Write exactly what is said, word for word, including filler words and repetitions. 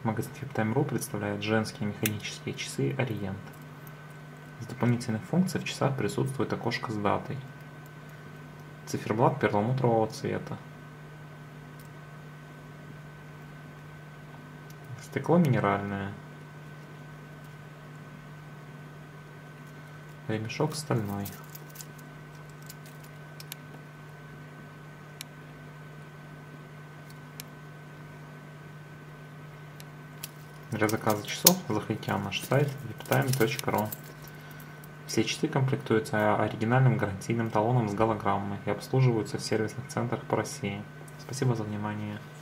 Магазин Time точка ру представляет женские механические часы Ориент. Из дополнительных функций в часах присутствует окошко с датой. Циферблат перламутрового цвета. Стекло минеральное. Ремешок стальной. Для заказа часов заходите на наш сайт виптайм точка ру. Все часы комплектуются оригинальным гарантийным талоном с голограммой и обслуживаются в сервисных центрах по России. Спасибо за внимание.